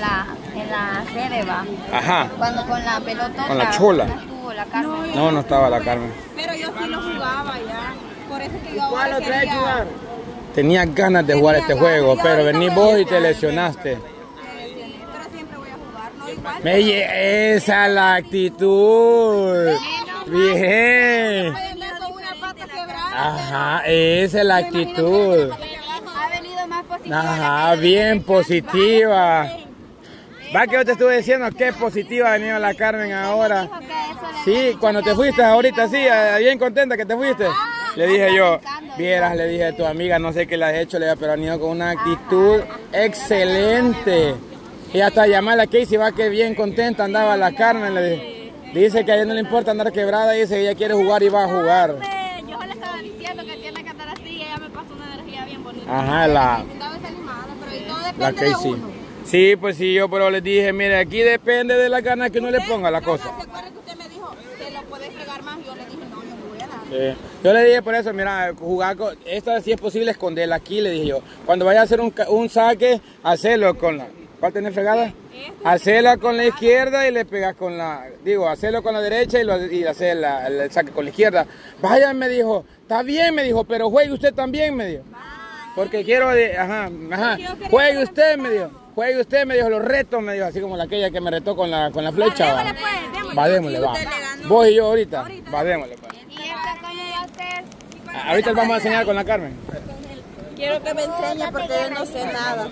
la sede, va. Ajá. Cuando con la pelota. Con la chola. No estuvo la Carmen. No, no estaba la Carmen. Pero yo sí lo jugaba ya. Por eso que yo ahora quería jugar. Tenías ganas de jugar este juego, pero venís vos y te lesionaste. Pero siempre voy a jugar, no igual. Esa es la actitud. Bien. Con una pata quebrada. Ajá, esa es la actitud. Ha venido más positiva. Ajá, bien positiva. Va que yo te estuve diciendo qué positiva ha venido la Carmen ahora. Sí, cuando te fuiste ahorita, sí, bien contenta que te fuiste. Le dije yo, vieras, le dije a tu amiga, no sé qué le has hecho, le dije, pero ha venido con una actitud excelente. Y hasta llamarla a Casey, va que bien contenta andaba la Carmen, le dije. Dice que a ella no le importa andar quebrada, dice que ella quiere jugar y va a jugar. Yo le estaba diciendo que tiene que andar así y ella me pasó una energía bien bonita. Ajá, la Casey. Casey. Sí, pues sí, yo pero les dije, mire, aquí depende de las ganas que uno le ponga la cosa. ¿Se acuerdan que usted me dijo que lo puedes pegar más? Yo le dije, no, yo no voy a dar. Yo le dije por eso, mira, jugar con, esta si es posible esconderla aquí, le dije yo. Cuando vaya a hacer un saque, hacerlo con la, ¿cuál tenés fregada? Hacerla con la izquierda y le pegas con la, digo, hacerlo con la derecha y hacer el saque con la izquierda. Vaya, me dijo, está bien, me dijo, pero juegue usted también, me dijo. Porque quiero, juegue usted, me dijo. Juegue usted, me dijo, los retos, me dijo, así como aquella que me retó con la flecha. Démosle, pues, Va, démosle, va. Vos y yo ahorita. Va, démosle, pues. ¿Y esta cómo va a ser? Ahorita les vamos a enseñar con la Carmen. Quiero que me enseñe porque yo no sé nada.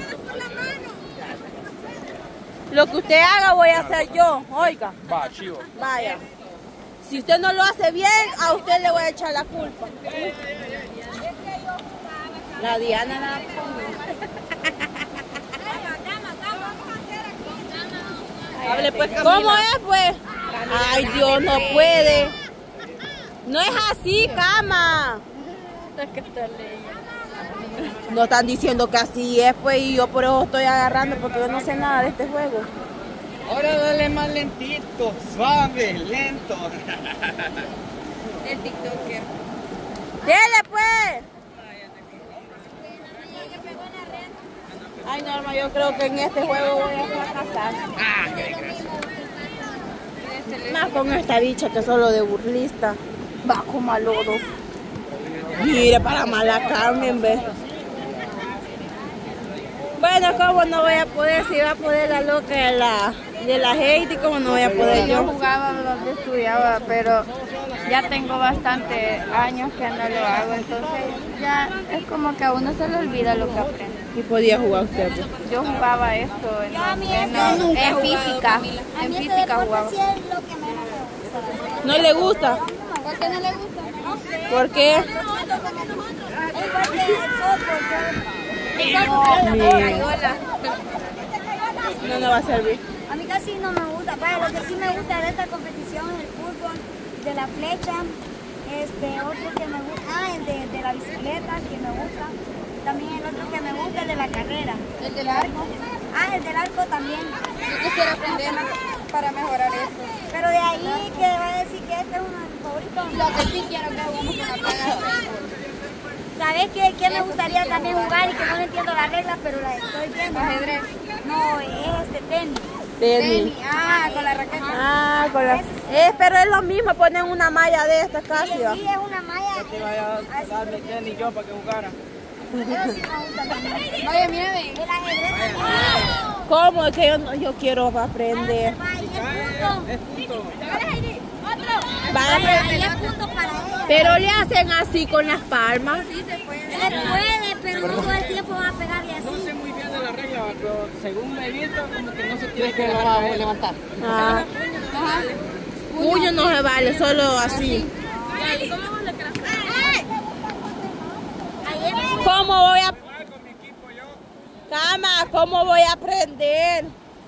Lo que usted haga voy a hacer yo, oiga. Va, chivo. Vaya. Si usted no lo hace bien, a usted le voy a echar la culpa. La Diana nada. Hable pues, ¿cómo es pues? Ay, Dios, no puede. No es así, cama. No están diciendo que así es, pues, y yo por eso estoy agarrando porque yo no sé nada de este juego. Ahora dale más lentito, suave, lento. El TikToker. ¡Dele pues! Ay, Norma, yo creo que en este juego voy a fracasar. Ah, qué desgracia. Más con esta bicha que solo de burlista. Va como al lodo. Mire, para mala Carmen, ve. Bueno, ¿cómo no voy a poder? Si va a poder la loca de la Heidi, ¿cómo no voy a poder Yo yo? jugaba donde estudiaba, pero ya tengo bastante años que no lo hago, entonces ya es como que a uno se le olvida lo que aprende. ¿Y podía jugar usted? Pues? Yo jugaba esto en física, en física jugaba. ¿No le gusta? ¿Por qué no le gusta? ¿Por qué? No, no va a servir. A mí casi no me gusta, pero lo que sí me gusta de esta competición es el fútbol, de la flecha, otro que me gusta, el de la bicicleta, que me gusta. También el otro que me gusta es de la carrera. ¿El del arco? El del arco también. Yo quisiera aprender para mejorar eso. Pero de ahí que va a decir que este es uno de mis favoritos. Lo que sí quiero que hagamos una paga. ¿Sabes qué me gustaría también jugar y que no le entiendo las reglas, pero las estoy viendo? Ajedrez. No, es tenis. Tenis. Con la raqueta. Con la... pero es lo mismo, ponen una malla de esta casi. Sí, es una malla. Yo te vaya a darme tenis yo para que jugara. Eso sí me gusta también. Oye, mire. El ajedrez también. ¿Cómo? Es que yo quiero aprender. Es punto. Van a aprender. 10 puntos para ella. Pero le hacen así con las palmas. Se puede, pero no todo el tiempo va a pegarle No así. sé muy bien de la regla, pero según me he visto, como que no se tiene que que lo va a levantar. Ah. Puño no se vale, solo así. ¿Cómo voy a... Cama, ¿cómo voy a aprender?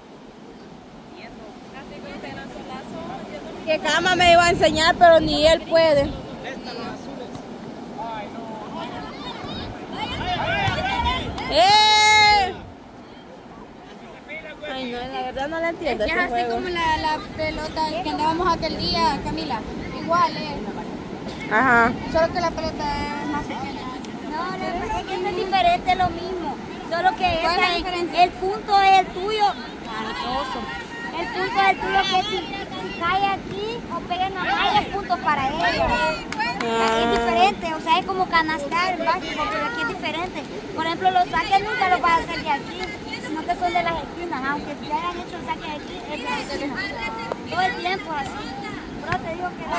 Que Cama me iba a enseñar, pero ni él puede. Ay, no, la verdad no la entiendo. Es así como la pelota que andábamos aquel día, Camila. Igual, Ajá. solo que la pelota es más pequeña. No, es que eso es diferente, lo mismo. Solo que ¿Cuál es la diferencia? el punto es el tuyo calculo que si cae aquí o pega en la malla, puntos para ellos. Aquí es diferente, o sea, es como canastar el básico, pero aquí es diferente. Por ejemplo, los saques nunca los vas a hacer de aquí, sino que son de las esquinas. Aunque ya hayan hecho el saque de aquí, es de las esquinas. Todo el tiempo así. Pero te digo que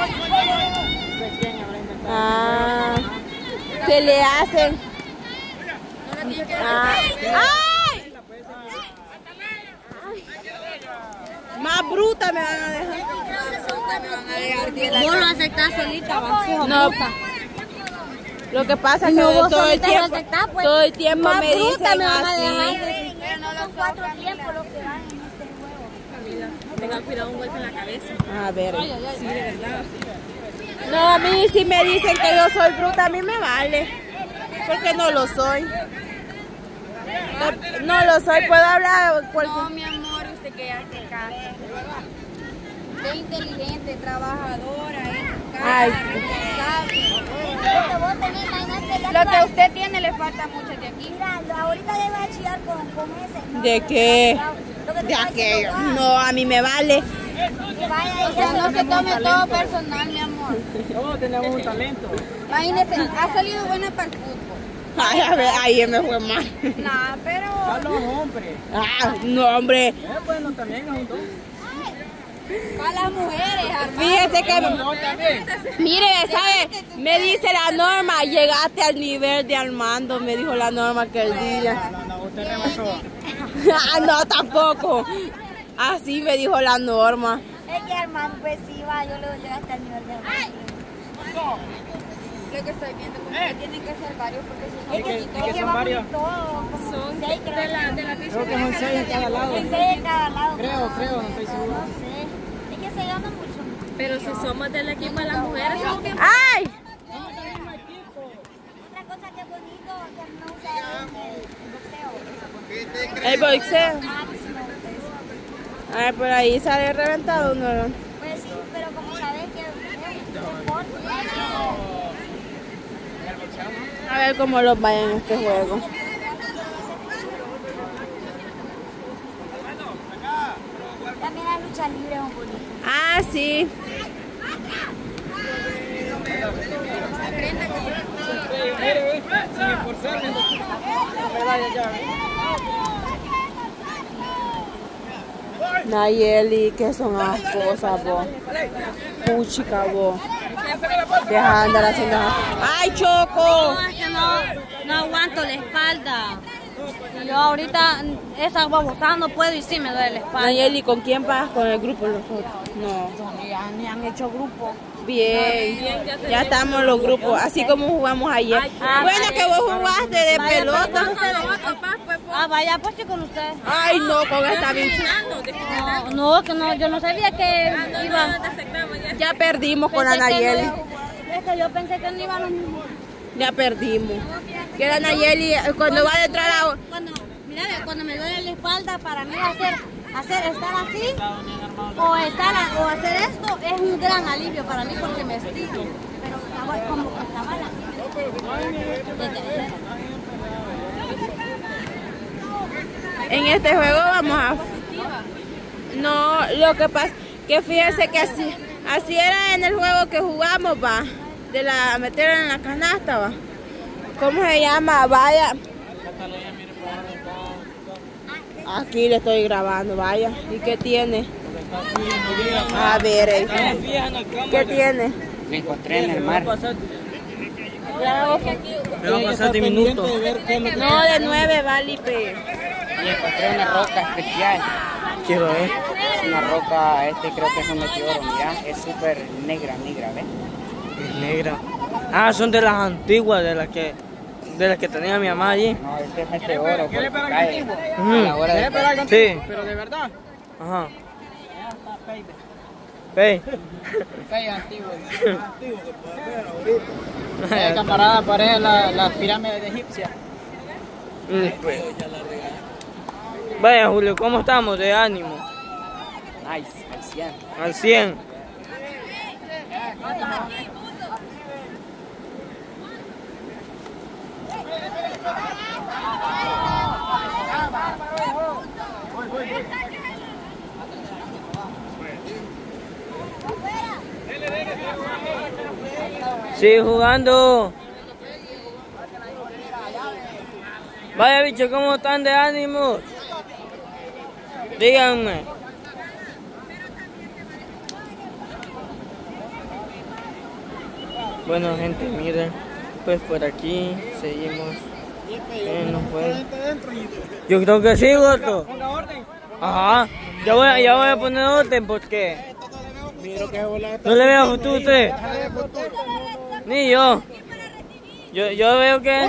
no. Ah, ¿qué le hacen? ¡Ay! Más bruta me van a dejar. Vos lo aceptás solita, No, lo que pasa es que todo el tiempo más me bruta dicen me van a así. dejar. Son 4 tiempos los que van en este juego. Tenga cuidado, un golpe en la cabeza. A ver. Sí, de verdad. No, a mí si me dicen que yo soy bruta, a mí me vale. Porque no lo soy. No lo soy, puedo hablar cualquier... No, mi amor, usted que hace caso. Qué inteligente, trabajadora, Ay. Lo que usted tiene le falta mucho de aquí. Mira, ahorita le va a chillar con ese. ¿No? ¿De qué? Lo que te De está aquello. diciendo, No, a mí me vale. que vaya O sea, no se tome todo personal, mi amor. Todos tenemos un talento. Imagínese, ha salido buena para el fútbol. Ay, a ver, ahí me fue mal. Nah, pero... A los hombres. Ah, no, hombre. Bueno, también es un don. A las mujeres, Armando. Fíjese que... No, también. Mire, ¿sabe? Me dice la Norma, llegaste al nivel de Armando, me dijo la Norma aquel día. No, usted rebasó. Ah, no, tampoco. Así me dijo la Norma. Es que Armando, pues sí, va, yo lo llevo hasta el nivel de Armando. Lo que estoy viendo, como que tienen que ser varios porque si no... Es que son varios. Son 6, creo. de la Creo que son 6 en cada lado. 6 de cada lado. Creo, no estoy seguro. No sé. Es que se gana mucho. Pero si somos del equipo de las mujeres, ¡ay! Otra cosa que es bonito que no usa el boxeo. El boxeo. Ah, que sí me gusta eso. Ay, por ahí sale reventado, ¿no? Pues sí, pero como sabes que es un deporte, A ver cómo los vayan en este juego. también la lucha libre es un bonito. Ah, sí. Sin esforzarme. Medalla ya, Nayeli, que son ascosas, vos. Puchica, vos. Deja de andar haciendo... ¡Ay, Choco! Es que no aguanto la espalda. Yo ahorita esa babosada no puedo y sí me duele la espalda. Nayeli, ¿con quién vas? ¿Con el grupo nosotros? No. Ya ni han hecho grupo. Bien, ya estamos los grupos, así como jugamos ayer. Bueno, que vos jugaste de pelota. Ah, vaya pues sí con usted. Ay, no, con esta bicha. No, que no, yo no sabía que iban. Ya perdimos con la Nayeli. Es que yo pensé que no iban. Ya perdimos. Que la Nayeli, cuando va a entrar a... Mira, cuando me duele la espalda, para mí estar así o hacer esto es un gran alivio para mí porque me estiro. Pero como que estaba la... En este juego vamos a... No, lo que pasa que fíjense que así era en el juego que jugamos, va. De la meter en la canasta, va. ¿Cómo se llama? Vaya. Aquí le estoy grabando, vaya. ¿Y qué tiene? A ver, ¿qué tiene? Me encontré en el mar. Me va a pasar 10 minutos. No, de 9, vale, pe. Y encontré una roca especial. Quiero ver. Es una roca, creo que es un meteoro, mira. Es súper negra, ¿ves? Es negra. Ah, son de las antiguas, de las que tenía mi mamá allí. No, este es meteoro. ¿Quiere porque pegar cae contigo? a la hora de... Sí. Pero de verdad. Ajá. Pey. Cae antiguo. Camarada, parece las pirámides egipcias. Vaya, Julio, ¿cómo estamos de ánimo? Nice, al 100. Al 100. Sigue jugando. Vaya bicho, ¿cómo están de ánimo? Díganme. Bueno gente, miren, pues por aquí seguimos en los juegos. Yo creo que sí, Gordo. Ajá, ya voy a poner orden porque no le veo futuro a usted. Ni yo. Yo veo que...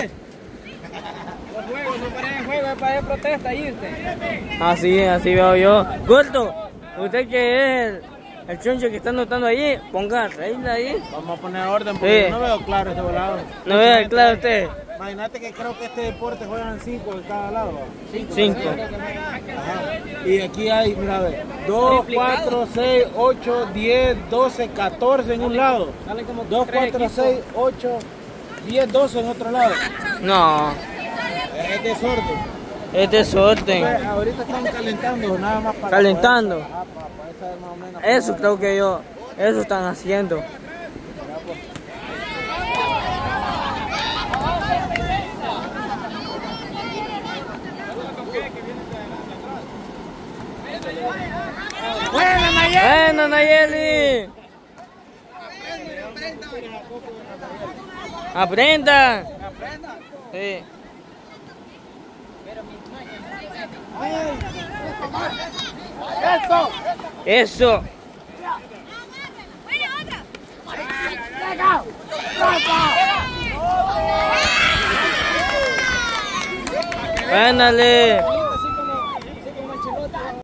Los juegos no paran en juego, es para hacer protesta y irte. Así veo yo. Gordo, usted que es el choncho que está anotando allí, ponga regla ahí. Vamos a poner orden porque Sí. no veo claro este volado. No veo claro usted. Imagínate que creo que este deporte juegan 5 de cada lado. 5. Ajá. Y aquí hay, mira, a ver, 2, 4, 6, 8, 10, 12, 14 en un lado. 2, 4, 6, 8, 10, 12 en otro lado. No, Es desorden. es desorden. Pues, ahorita están calentando, nada más para... Calentando. Poder, para saber más o menos. Eso creo que eso están haciendo. Bueno, Nayeli. Aprenda. Sí. Eso. Ándale.